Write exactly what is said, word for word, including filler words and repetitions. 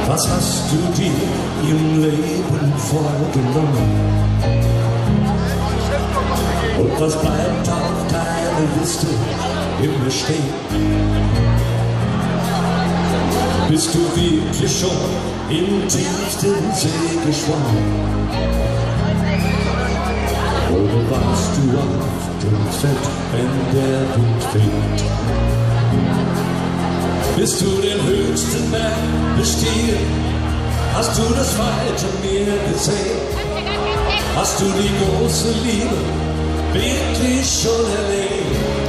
Was hast du dir im Leben vorgenommen? Und was bleibt auf deiner Liste immer stehen? Bist du wirklich schon im tiefsten See geschwommen? Oder warst du auf dem Feld, wenn der Wind fegt? Bist du den höchsten Berg bestiegen? Hast du das weite Meer gesehen? Hast du die große Liebe wirklich schon erlebt?